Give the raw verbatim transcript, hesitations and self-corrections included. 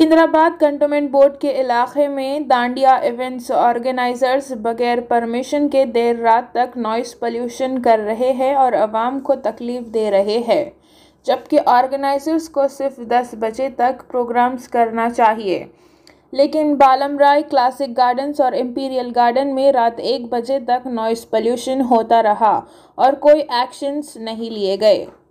Secunderabad cantonment board के इलाके में दांडिया इवेंट्स ऑर्गेनाइजर्स बगैर परमिशन के देर रात तक नॉइस पोल्यूशन कर रहे हैं और आवाम को तकलीफ दे रहे हैं, जबकि ऑर्गेनाइजर्स को सिर्फ दस बजे तक प्रोग्राम्स करना चाहिए। लेकिन बालमराय, क्लासिक गार्डन्स और इंपीरियल गार्डन में रात एक बजे तक नॉइस पोल्यूशन होता रहा और कोई एक्शंस नहीं लिए गए।